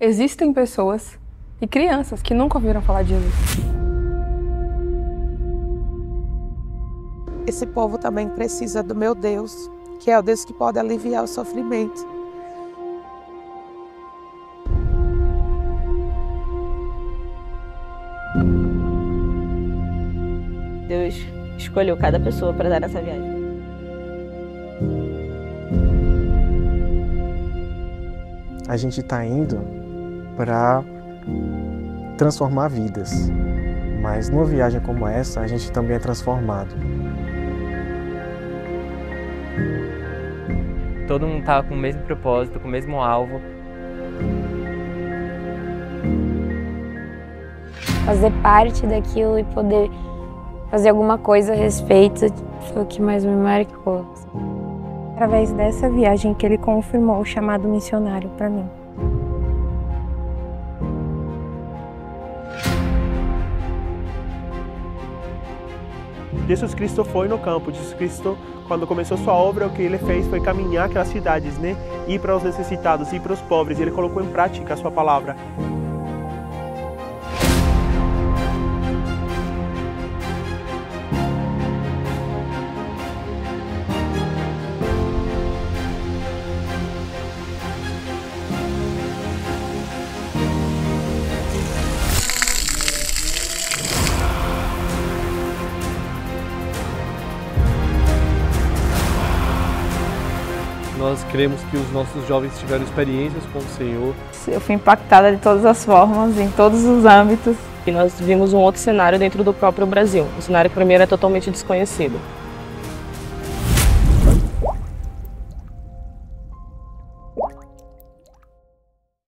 Existem pessoas e crianças que nunca ouviram falar de Jesus. Esse povo também precisa do meu Deus, que é o Deus que pode aliviar o sofrimento. Deus escolheu cada pessoa para dar essa viagem. A gente está indo para transformar vidas, mas numa viagem como essa a gente também é transformado. Todo mundo estava com o mesmo propósito, com o mesmo alvo. Fazer parte daquilo e poder fazer alguma coisa a respeito foi o que mais me marcou. Através dessa viagem que ele confirmou o chamado missionário para mim. Jesus Cristo foi no campo. Jesus Cristo, quando começou sua obra, o que ele fez foi caminhar aquelas cidades, né? Ir para os necessitados, ir para os pobres. Ele colocou em prática a sua palavra. Nós cremos que os nossos jovens tiveram experiências com o Senhor. Eu fui impactada de todas as formas, em todos os âmbitos. E nós vimos um outro cenário dentro do próprio Brasil, um cenário que para mim era totalmente desconhecido.